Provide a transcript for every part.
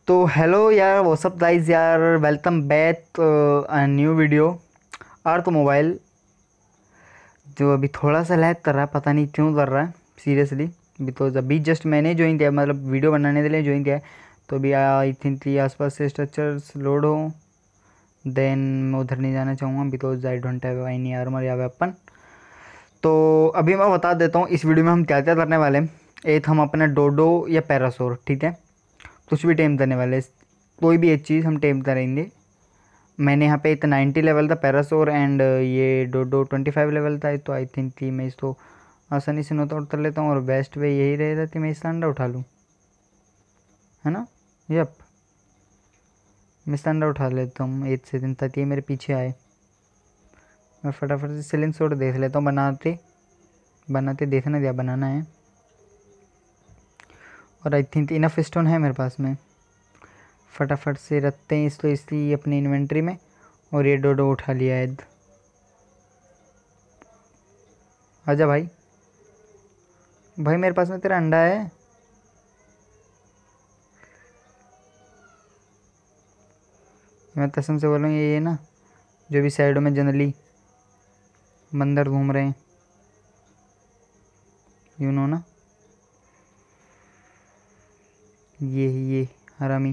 तो हेलो यार, what's up guys यार, welcome back a new video. आर तो मोबाइल जो अभी थोड़ा सा लैग कर रहा है, पता नहीं क्यों कर रहा है सीरियसली। बिकॉज अभी जस्ट मैंने ज्वाइन किया, मतलब वीडियो बनाने के लिए ज्वाइन किया है। तो अभी आई थिंक कि आसपास से स्ट्रक्चर्स लोड हो, देन मैं उधर नहीं जाना चाहूँगा because I don't have any armour या वेपन। तो अभी मैं बता देता हूँ इस वीडियो में हम क्या क्या करने वाले हैं। एक हम अपना डोडो या पैरासोर, ठीक है, कुछ भी टेम करने वाले हैं। कोई भी एक चीज़ हम टेम करेंगे। मैंने यहाँ पे एक 90 लेवल था पैरासोर एंड ये डोडो 25 लेवल था। तो आई थिंक कि मैं इसको आसानी से नोट आउट कर लेता हूँ और बेस्ट वे यही रहेगा कि मैं इसका अंडा उठा लूँ, है ना। यप, मैं इसका अंडा उठा लेता हूँ 8 सेकंड तक, ये मेरे पीछे आए। मैं फटाफट से सीलिंग शॉट देख लेता हूँ, बनाते बनाते देखना क्या बनाना है। और आई थिंक इनफ स्टोन है मेरे पास में, फटाफट से रखते हैं इसको इसलिए अपनी इन्वेंट्री में। और ये डोडो उठा लिया है। आजा भाई, भाई मेरे पास में तेरा अंडा है। मैं कसम से बोलूँ, ये ना जो भी साइडों में जनरली बंदर घूम रहे हैं, यू नो ना, ये हरामी।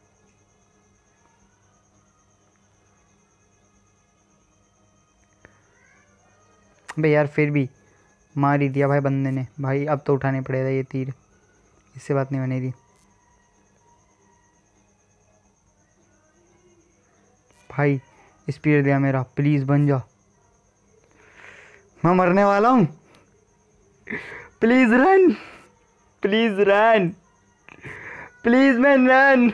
भाई यार फिर भी मार ही दिया भाई बंदे ने। भाई अब तो उठाने पड़ेगा ये तीर, इससे बात नहीं बनेगी। भाई स्पीड दिया मेरा, प्लीज़ बन जा, मैं मरने वाला हूँ। Please run, please run, please man run.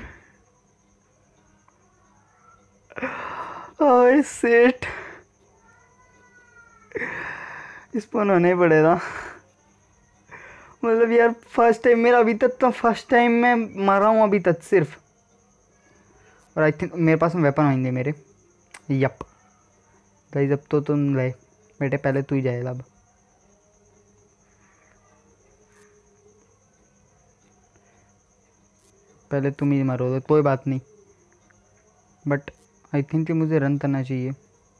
Oh shit, spawn होने ही पड़ेगा। मतलब यार फर्स्ट टाइम मेरा अभी तक, तो फर्स्ट टाइम मैं मरा हूँ अभी तक सिर्फ। और आई थिंक मेरे पास में वेपन होंगे मेरे। यप गाइस, अब तो तुम गए बेटे, पहले तू ही जाएगा अब। पहले तुम ही मरोगे, कोई बात नहीं, बट आई थिंक कि मुझे रन करना चाहिए।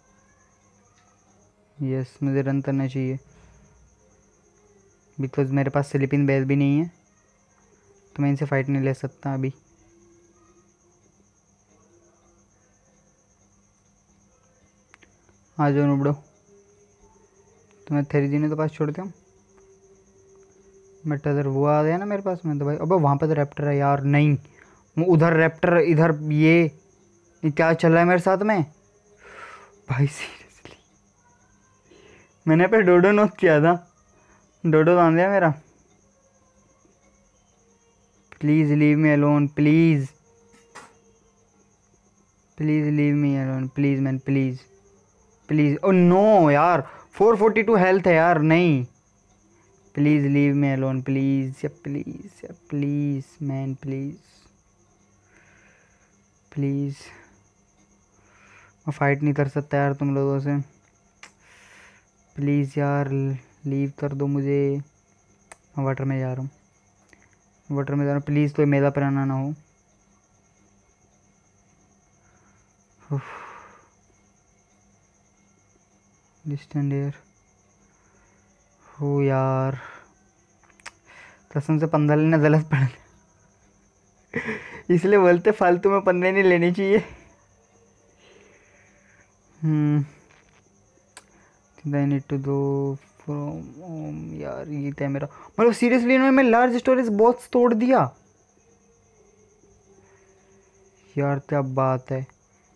यस, मुझे रन करना चाहिए बिकॉज मेरे पास स्लीपिंग बेल भी नहीं है, तो मैं इनसे फाइट नहीं ले सकता अभी। आ जाओ नुबड़ो, तुम्हें थेरी जी ने तो पास छोड़ते हूँ। बट अगर वो आ गया ना मेरे पास में तो भाई, अब वहाँ पर तो रैप्टर है यार। नहीं, वो उधर रैप्टर, इधर ये क्या चल रहा है मेरे साथ में भाई सीरियसली। मैंने पे डोडो नॉक किया था, डोडो बांध दिया मेरा। Please leave me alone, please please leave me alone, please man, please please. Oh no यार, 442 हेल्थ है यार, नहीं। Please leave me alone, please या प्लीज़ या प्लीज़ मैन, प्लीज़ प्लीज़। मैं फाइट नहीं कर सकता यार तुम लोगों से, प्लीज़ यार लीव कर दो मुझे। मैं वाटर में जा रहा हूँ, वाटर में जा रहा हूँ, प्लीज़ कोई मेरा प्राणा ना हो। डिस्टेंट एयर हो यार, कसम से 15 लेना गलत पड़ गया। इसलिए बोलते फालतू में 15 नहीं लेनी चाहिए। I need to do from यार, ये था मेरा, मतलब सीरियसली इन्होंने मैं लार्ज स्टोरेज बॉक्स तोड़ दिया यार, क्या बात है।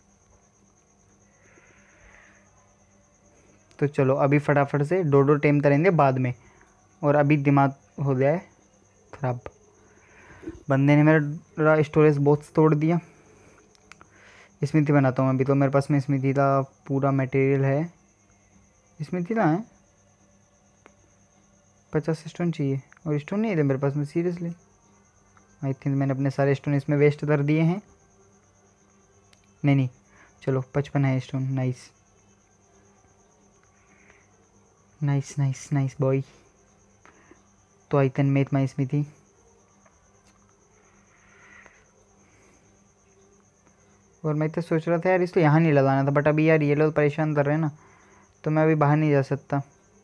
तो चलो अभी फटाफट से डोडो टेम करेंगे बाद में। और अभी दिमाग हो गया है खराब, बंदे ने मेरा स्टोरेज बॉक्स तोड़ दिया। स्मिथी बनाता हूँ अभी, तो मेरे पास में स्मिथी का पूरा मटेरियल है। स्मिथी का है 50 स्टोन चाहिए, और स्टोन नहीं थे मेरे पास में सीरियसली। आई थिंक मैंने अपने सारे स्टोन इसमें वेस्ट कर दिए हैं। नहीं नहीं, चलो 55 है stone. Nice nice nice nice boy. तो I can make my smithy. और मैं तो सोच रहा था यार इसको यहाँ नहीं लगाना था, बट अभी यार ये लोग परेशान कर रहे हैं ना, तो मैं अभी बाहर नहीं जा सकता।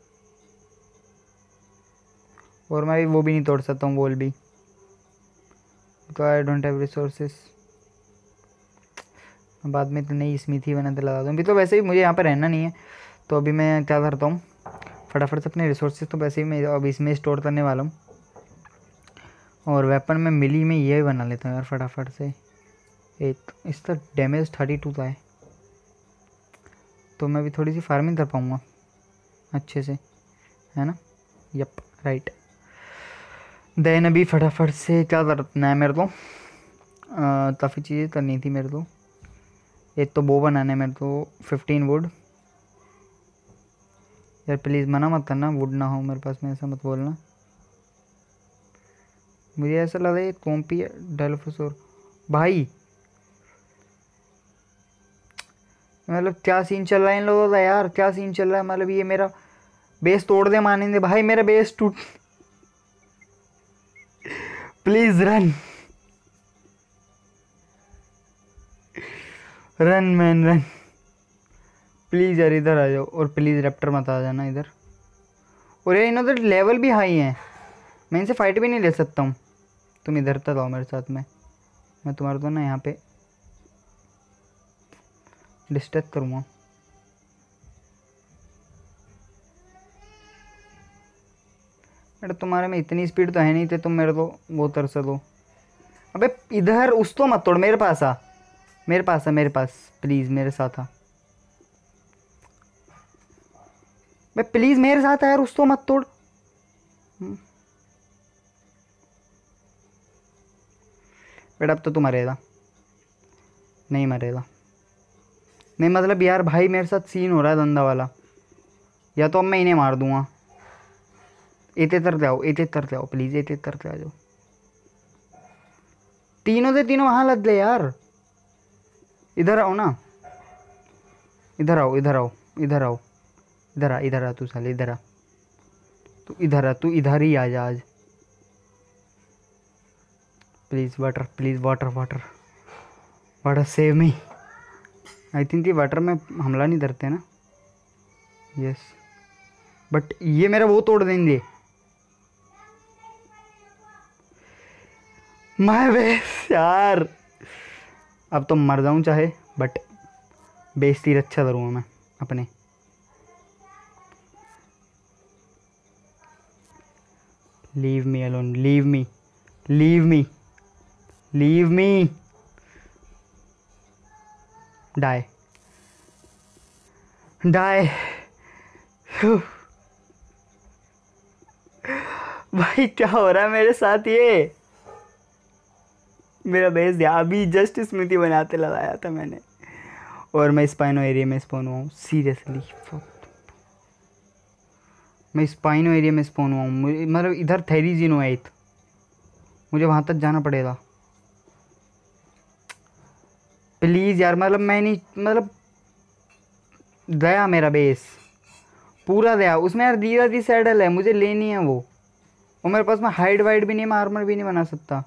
और मैं अभी वो भी नहीं तोड़ सकता हूँ वॉल भी, तो आई डोंट हैव रिसोर्सेस। बाद में तो नई स्मिथी बनाते लगा दूँ। अभी तो वैसे भी मुझे यहाँ पर रहना नहीं है, तो अभी मैं क्या करता हूँ, फटाफट से अपने रिसोर्सेज तो वैसे ही मैं अब इसमें स्टोर करने वाला हूँ। और वेपन में मिली में ये बना लेता हूँ यार फटाफट से। एक इसका डैमेज 32 का है, तो मैं भी थोड़ी सी फार्मिंग कर पाऊँगा अच्छे से, है ना। Yup right. देन अभी फटाफट से क्या करना है मेरे को, काफ़ी चीज़ें करनी थी मेरे को। एक तो बो बनाना है मेरे को 15 वुड। यार प्लीज़ मना मत करना वुड ना हो मेरे पास में, ऐसा मत बोलना। मुझे ऐसा लग रहा है कॉम्पी डेल्फोसोर भाई, मतलब क्या सीन चल रहा है इन लोगों का यार, क्या सीन चल रहा है। मतलब ये मेरा बेस तोड़ दे मानेंगे भाई, मेरा बेस टूट। Please run run man run, please यार इधर आ जाओ। और प्लीज़ रैप्टर मत आ जाना इधर। और यार इन्होंने तो लेवल भी हाई है, मैं इनसे फाइट भी नहीं ले सकता हूँ। तुम इधर तक आओ मेरे साथ में, मैं तुम्हारे को ना यहाँ पे डिस्ट्रैक्ट करूँगा। बेटा तुम्हारे में इतनी स्पीड तो है नहीं थे, तुम मेरे को वो तरस दो। अबे इधर उस तो मत तोड़, मेरे पास आ, मेरे पास आ, मेरे पास प्लीज़ मेरे साथ आ। बे प्लीज़ मेरे साथ आ यार, उस तो मत तोड़। बेटा अब तो तू मरेगा, नहीं मरेगा। नहीं मतलब यार भाई मेरे साथ सीन हो रहा है धंधा वाला, या तो अब मैं इन्हें मार दूंगा। इतने तर जाओ, इतने तर जाओ प्लीज़, इतने तर आ जाओ। तीनों से तीनों वहाँ लग गए यार। इधर आओ ना, इधर आओ, इधर आओ, इधर आओ, इधर आ, इधर आ तू साले, इधर आ तू, इधर आ तू, इधर ही आ जा आज please. Water please, water water water save me. I think ये वाटर में हमला नहीं करते ना, यस। बट ये मेरा वो तोड़ देंगे, मैं बेस यार। अब तो मर जाऊं चाहे, बट बेइज्जती अच्छा करूँगा मैं अपने। Leave me alone, leave me, leave me, leave me. Die die. भाई क्या हो रहा है मेरे साथ, ये मेरा बेस दिया अभी जस्ट स्मृति बनाते लगाया था मैंने, और मैं स्पाइनो एरिया में स्पॉन हुआ हूँ। सीरियसली मैं स्पाइनो एरिया में स्पॉन हुआ हूँ, मतलब इधर थेरीजिनो है, मुझे वहाँ तक जाना पड़ेगा। प्लीज़ यार, मतलब मैं नहीं, मतलब गया मेरा बेस पूरा गया। उसमें यार दीरा दी सैडल है, मुझे लेनी है वो, और मेरे पास में हाइड वाइड भी नहीं, मैं आर्मर भी नहीं बना सकता।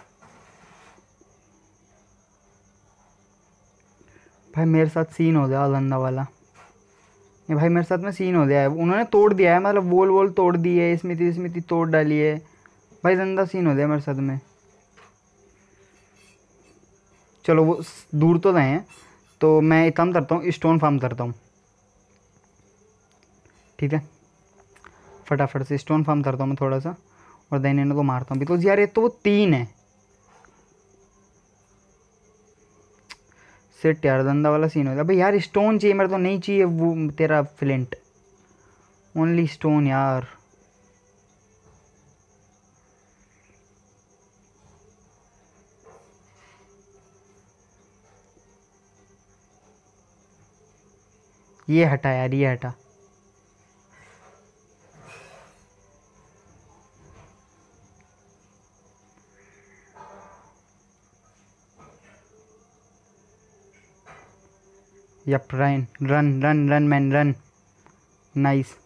भाई मेरे साथ सीन हो गया गंदा वाला, ये भाई मेरे साथ में सीन हो गया है। उन्होंने तोड़ दिया है, मतलब वोल वोल तोड़ दी है, स्मिथी स्मिथी तोड़ डाली है। भाई गंदा सीन हो गया मेरे साथ में। चलो वो दूर तो गए हैं, तो मैं एक काम करता हूँ, स्टोन फार्म करता हूँ, ठीक है। फटाफट से स्टोन फार्म करता हूँ मैं थोड़ा सा, और देन इन्हें को मारता हूँ, बिकॉज यार ये तो वो 3 है। सेट यार धंधा वाला सीन हो गया। भाई यार स्टोन चाहिए मेरे तो, नहीं चाहिए वो तेरा फ्लिंट, ओनली स्टोन यार। ये हटा यार, ये हटा। Yup run run run run man run, nice.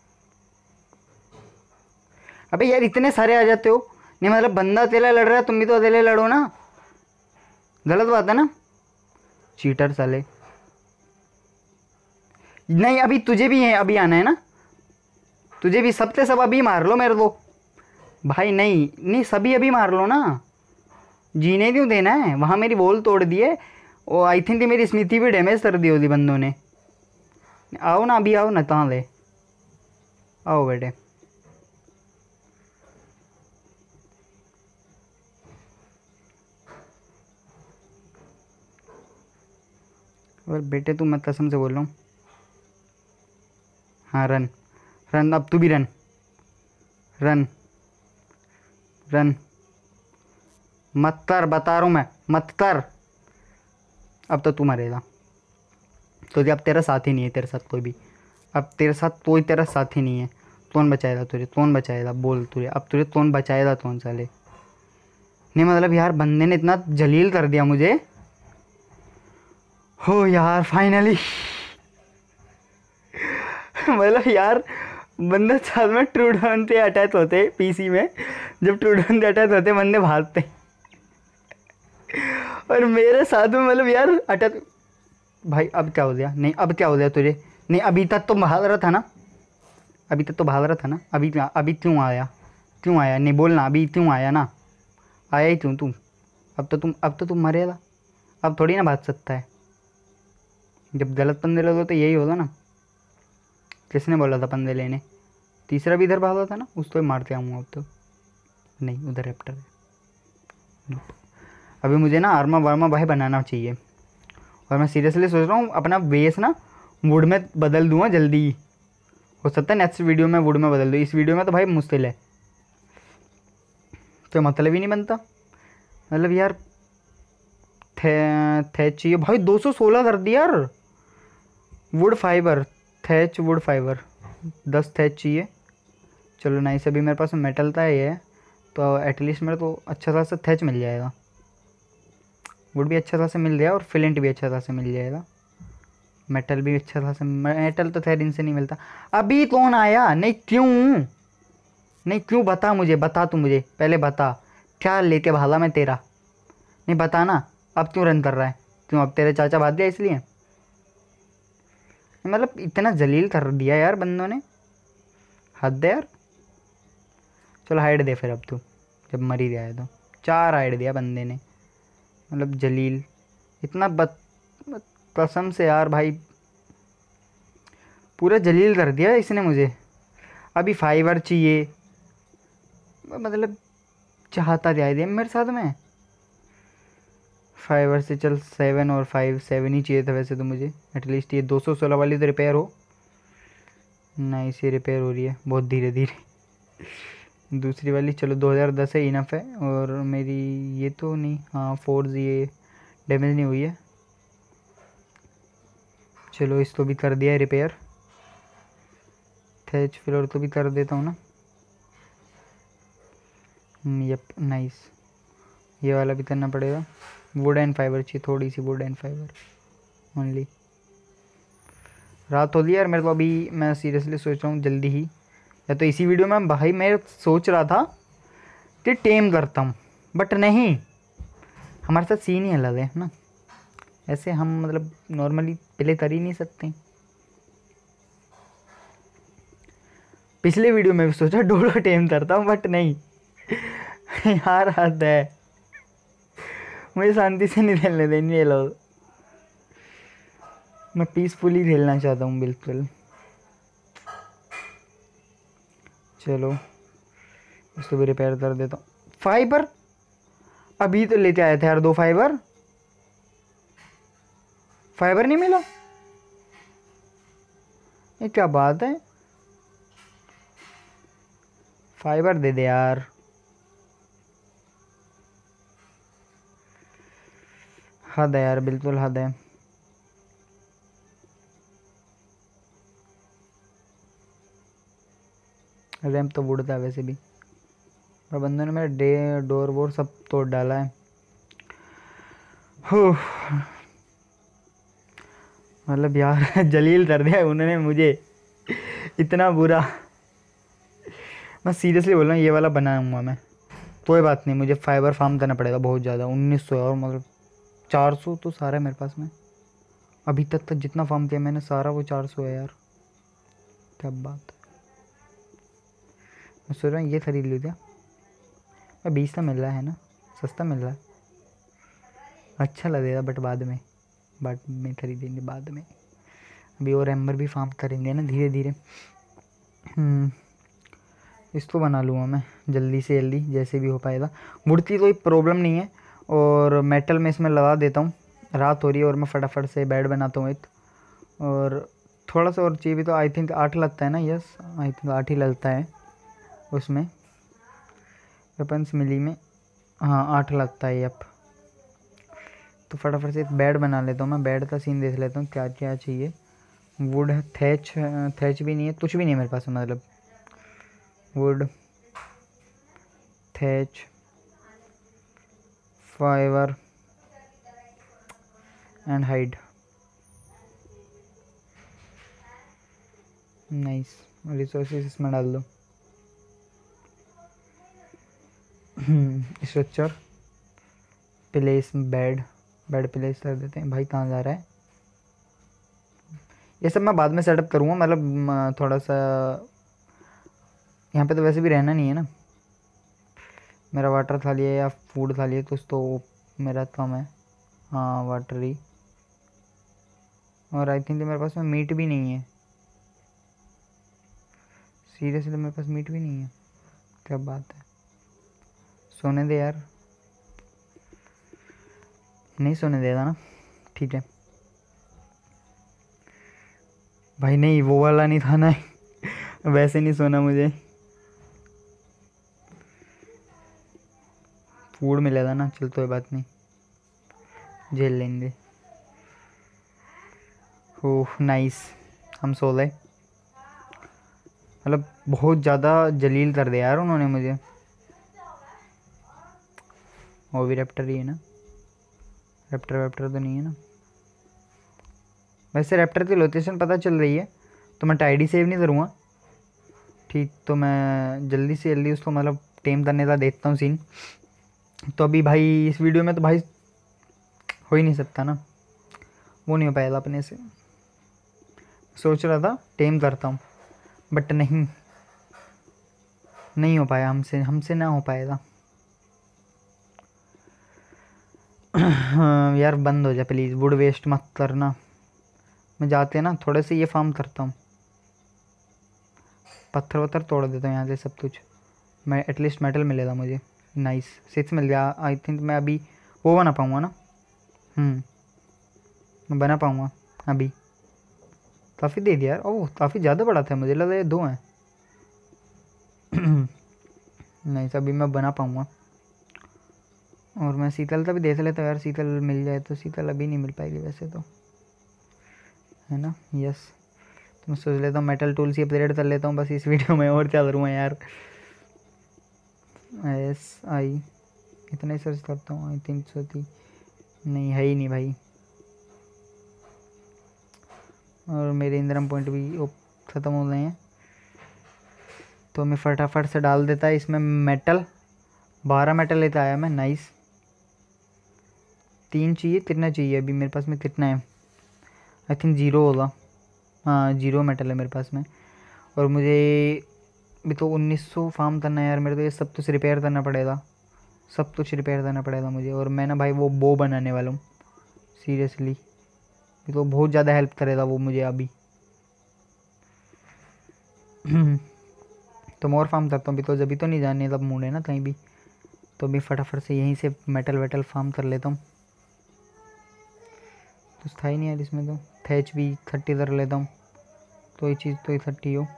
अबे यार इतने सारे आ जाते हो, नहीं मतलब बंदा अकेला लड़ रहा है, तुम भी तो अकेले लड़ो ना, गलत बात है ना। चीटर साले। नहीं अभी तुझे भी है, अभी आना है ना, तुझे भी सबसे सब अभी मार लो मेरे को भाई। नहीं नहीं सभी अभी मार लो ना, जीने क्यों देना है। वहाँ मेरी वॉल तोड़ दिए और आई थिंक मेरी स्मृति भी डैमेज कर दी होती बंदों ने। आओ ना अभी, आओ ना, कहाँ ले, आओ बेटे। और बेटे तू मैं कसम से बोल रहा हूँ। हाँ रन रन, अब तू भी रन रन रन, मत कर, बता रहा हूँ मैं, मत कर। अब तो तू मरेगा, तो अब तेरा साथी नहीं है, तेरे साथ कोई भी, अब तेरे साथ कोई तेरा साथी नहीं है। कौन बचाएगा तुझे, कौन बचाएगा बोल तुझे, अब तुझे कौन बचाएगा, कौन साले। नहीं मतलब यार बंदे ने इतना जलील कर दिया मुझे। हो यार फाइनली मतलब यार बंदा साथ में ट्रूडन पे अटैच होते पीसी में, जब ट्रूडन पे अटैच होते बंदे भागते और मेरे साथ में मतलब यार अटैच। भाई अब क्या हो गया, नहीं अब क्या हो गया तुझे, नहीं अभी तक तो भाग रहा था ना, अभी तक तो भाग रहा था ना, अभी क्यों आया, क्यों आया, नहीं बोलना, अभी क्यों आया ना, आया ही क्यों तू। अब तो तुम मरेगा, अब थोड़ी ना भाग सकता है। जब गलत पंदे लोगे तो यही होगा ना। किसने बोला था पंदे लेने, तीसरा भी इधर भागा था ना, उसको मारते आऊँगा अब तो। नहीं उधर रेप्टर है। अभी मुझे ना आर्मा वार्मा भाई बनाना चाहिए, और मैं सीरियसली सोच रहा हूँ अपना बेस ना वुड में बदल दूँगा जल्दी ही। हो सकता है नेक्स्ट वीडियो में वुड में बदल दूँ, इस वीडियो में तो भाई मुश्किल है, तो मतलब ही नहीं बनता। मतलब यार थे चाहिए भाई, 216 कर दिया यार। Wood fibre, thatch wood fibre 10 thatch चाहिए। चलो नहीं, अभी मेरे पास मेटल था ये, तो एटलीस्ट मेरे को अच्छा खासा थैच मिल जाएगा। वुड भी अच्छा खासा मिल गया और फिलेंट भी अच्छा खासा मिल जाएगा, मेटल भी अच्छा खासा। मेटल तो खैर इनसे नहीं मिलता। अभी कौन आया, नहीं क्यों, नहीं क्यों बता मुझे, बता तू मुझे पहले बता, क्या लेके भागा मैं तेरा, नहीं बता ना। अब क्यों रन कर रहा है, क्यों, अब तेरे चाचा भाग दिया इसलिए। मतलब इतना जलील कर दिया यार बंदों ने, हद है यार। चलो हाइड दे फिर अब तू, जब मर ही गया है तो। 4 हाइड दिया बंदे ने, मतलब जलील इतना कसम से यार भाई पूरा जलील कर दिया इसने मुझे। अभी फाइवर चाहिए, मतलब चाहता क्या है मेरे साथ में। फाइवर से चल 7 और 5, 7 ही चाहिए था वैसे तो मुझे एटलीस्ट। ये 216 वाली तो रिपेयर हो, नहीं से रिपेयर हो रही है बहुत धीरे धीरे। दूसरी वाली चलो 2010 है, इनफ है। और मेरी ये तो नहीं, हाँ 4 ये डैमेज नहीं हुई है। चलो इसको भी कर दिया है रिपेयर। थैच फ्लोर तो भी कर देता हूँ ना। यप नाइस, ये वाला भी करना पड़ेगा। वुड एंड फाइबर चाहिए, थोड़ी सी वुड एंड फाइबर ओनली। रात हो गई यार मेरे को अभी, मैं सीरियसली सोच रहा हूँ जल्दी ही, या तो इसी वीडियो में भाई मैं सोच रहा था कि टेम करता हूँ, बट नहीं, हमारे साथ सीन ही अलग है ना। ऐसे हम मतलब नॉर्मली पहले कर ही नहीं सकते। पिछले वीडियो में भी सोचा डोडो टेम करता हूँ, बट नहीं यार हद है, मुझे शांति से नहीं खेलने देंगे ये लोग। मैं पीसफुली खेलना चाहता हूँ बिल्कुल। चलो इसको भी रिपेयर कर देता हूँ। फाइबर अभी तो लेके आए थे यार 2 फाइबर, फाइबर नहीं मिला, ये क्या बात है। फाइबर दे दे यार, हद है यार, बिल्कुल हद है। रैम्प तो बुढ़ता है वैसे भी, और बंदों ने मेरा डोर वोर सब तोड़ डाला है। मतलब यार जलील कर दिया उन्होंने मुझे, इतना बुरा। मैं सीरियसली बोल रहा हूँ ये वाला बनाऊंगा मैं, कोई बात नहीं, मुझे फाइबर फार्म करना पड़ेगा बहुत ज़्यादा। 1900 और मतलब 400 तो सारा है मेरे पास में। अभी तक तो जितना फार्म किया मैंने सारा वो 400 है यार, क्या बात है। मैं सोच रहा हूँ ये खरीद लूँ क्या, 20 का मिल रहा है ना, सस्ता मिल रहा है, अच्छा लगेगा बट बाद में खरीदेंगे बाद में। अभी और एम्बर भी फार्म करेंगे ना धीरे धीरे। इसको बना लूँगा मैं जल्दी से जल्दी जैसे भी हो पाएगा। वुड की कोई प्रॉब्लम नहीं है, और मेटल में इसमें लगा देता हूँ। रात हो रही है और मैं फटाफट से बेड बनाता हूँ एक, और थोड़ा सा और चाहिए भी तो आई थिंक 8 लगता है ना, यस आई थिंक 8 ही लगता है उसमें, वेपन्स मिली में, हाँ 8 लगता है अब। तो फटाफट से एक बेड बना लेता हूँ मैं, बेड का सीन देख लेता हूँ क्या क्या चाहिए। वुड है, थैच भी नहीं है, कुछ भी नहीं है मेरे पास, मतलब wood, thatch, fibre and hide, nice. Resources इसमें डाल दो। स्ट्रक्चर प्लेस बेड प्लेस कर देते हैं। भाई कहाँ जा रहा है, ये सब मैं बाद में सेटअप करूँगा, मतलब थोड़ा सा यहाँ पे तो वैसे भी रहना नहीं है ना। मेरा वाटर थाली है या फूड थाली है, कुछ तो मेरा कम है, हाँ वाटर ही। और आई थिंक मेरे पास में मीट भी नहीं है, सीरियसली मेरे पास मीट भी नहीं है, क्या बात है। सोने दे यार, नहीं सोने देगा ना, ठीक है भाई, नहीं वो वाला नहीं था ना वैसे नहीं सोना मुझे, फूड मिलेगा ना, चल तो बात नहीं, झेल लेंगे। ओह नाइस, हम सो गए। मतलब बहुत ज़्यादा जलील कर दिया यार उन्होंने मुझे। वो भी रैप्टर ही है ना, रैप्टर वैप्टर तो नहीं है ना। वैसे रैप्टर की लोकेशन पता चल रही है, तो मैं टाइडी सेव नहीं करूँगा, ठीक। तो मैं जल्दी से जल्दी उसको मतलब टेम करने का देखता हूँ सीन। तो अभी भाई इस वीडियो में तो भाई हो ही नहीं सकता ना, वो नहीं हो पाएगा अपने से। सोच रहा था टेम करता हूँ, बट नहीं हो पाया, हमसे ना हो पाएगा। यार बंद हो जा प्लीज़, वुड वेस्ट मत करना। मैं जाते ना थोड़े से ये फार्म करता हूँ, पत्थर वत्थर तोड़ देता हूँ यहाँ से सब कुछ, मैं एटलीस्ट मेटल मिलेगा मुझे। नाइस, 6 मिल गया। आई थिंक मैं अभी वो बना पाऊँगा ना, मैं बना पाऊँगा अभी। काफ़ी दे दिया यार, ओह काफ़ी ज़्यादा बड़ा था, मुझे लगा ये 2 हैं। नहीं अभी मैं बना पाऊँगा। और मैं शीतल का भी देख लेता हूँ यार, शीतल मिल जाए तो। शीतल अभी नहीं मिल पाएगी वैसे तो, है ना, यस। तो मैं सोच लेता हूँ मेटल टूल्स ही अपग्रेड कर लेता हूँ बस इस वीडियो में, और क्या करूँगा यार। SI इतना ही सर्च करता हूँ, आई थिंक सो थी, नहीं है ही नहीं भाई। और मेरे इंद्रम पॉइंट भी ख़त्म हो गए हैं, तो मैं फटाफट से डाल देता है इसमें मेटल। 12 मेटल लेता आया मैं, नाइस। 3 चाहिए, कितना चाहिए अभी मेरे पास में, कितना है, आई थिंक 0 होगा, हाँ 0 मेटल है मेरे पास में। और मुझे भी तो 1900 फार्म करना है यार मेरे, तो ये सब कुछ रिपेयर करना पड़ेगा, सब कुछ रिपेयर करना पड़ेगा मुझे। और मैं ना भाई वो बो बनाने वाला हूँ, सीरियसली ये तो बहुत ज़्यादा हेल्प करेगा वो मुझे अभी। तो मैं और फार्म करता हूँ, बिकॉज अभी तो नहीं जाने तब मूड है ना कहीं भी, तो अभी फटाफट से यहीं से मेटल वेटल फार्म कर लेता हूँ। कुछ था ही नहीं यार इसमें, तो थैच भी 30 कर लेता हूँ, तो ये चीज़ तो ये 30 हो,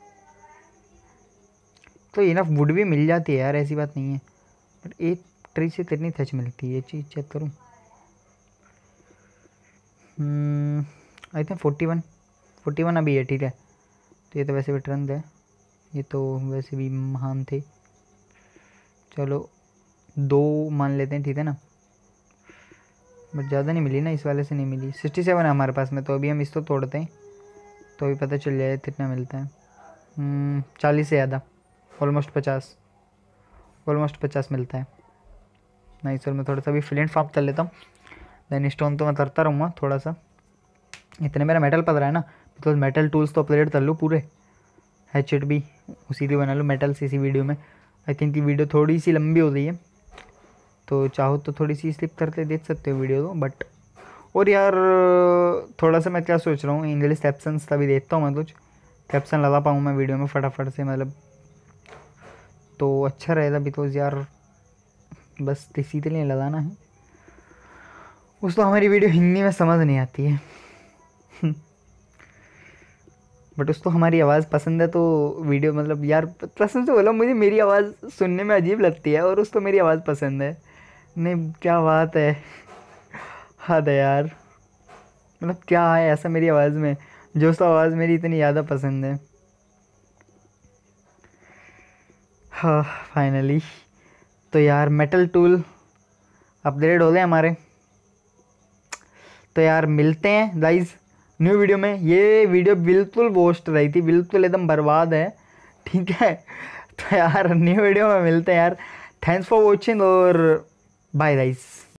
तो इनफ वुड भी मिल जाती है यार, ऐसी बात नहीं है। बट एक ट्री से कितनी थैच मिलती है, ये चीज़ चेक करूँ। आई थिंक 41 अभी है, ठीक है। तो ये तो वैसे भी ट्रेंड है, ये तो वैसे भी महान थे। चलो 2 मान लेते हैं, ठीक है ना। बट ज़्यादा नहीं मिली ना, इस वाले से नहीं मिली। 67 है हमारे पास में, तो अभी हम इसको तोड़ते हैं तो अभी पता चल जाए कितना मिलता है। 40 से ज़्यादा, ऑलमोस्ट 50 मिलता है। नहीं सर, मैं थोड़ा सा अभी फ्लिंट फार्म कर लेता हूँ, देन स्टोन तो मैं करता रहूँगा थोड़ा सा। इतने मेरा मेटल पड़ रहा है ना, तो मेटल टूल्स तो अपग्रेड कर लूँ पूरे, हैचेट भी उसी की बना लूँ मेटल से इसी वीडियो में। आई थिंक ये वीडियो थोड़ी सी लंबी हो गई है, तो चाहो तो थोड़ी सी स्लिप करके देख सकते हो वीडियो तो। बट और यार थोड़ा सा मैं क्या सोच रहा हूँ, इंग्लिश कैप्शंस तभी देखता हूँ मैं, कुछ कैप्शन लगा पाऊँ मैं वीडियो में फटाफट से, मतलब तो अच्छा रहेगा। बिकॉज यार बस इसी के लिए लगाना है, उस तो हमारी वीडियो हिंदी में समझ नहीं आती है बट उसको हमारी आवाज़ पसंद है, तो वीडियो मतलब यार कसम से बोला, मुझे मेरी आवाज़ सुनने में अजीब लगती है और उसको मेरी आवाज़ पसंद है। नहीं क्या बात है, हद है यार, मतलब क्या है ऐसा मेरी आवाज़ में जो उसको आवाज़ मेरी इतनी ज़्यादा पसंद है। हाँ फाइनली, तो यार मेटल टूल अपग्रेड हो गए हमारे। तो यार मिलते हैं गाइस न्यू वीडियो में। ये वीडियो बिल्कुल वेस्ट रही थी, बिल्कुल एकदम बर्बाद है, ठीक है। तो यार न्यू वीडियो में मिलते हैं यार। थैंक्स फॉर वॉचिंग और बाय गाइस।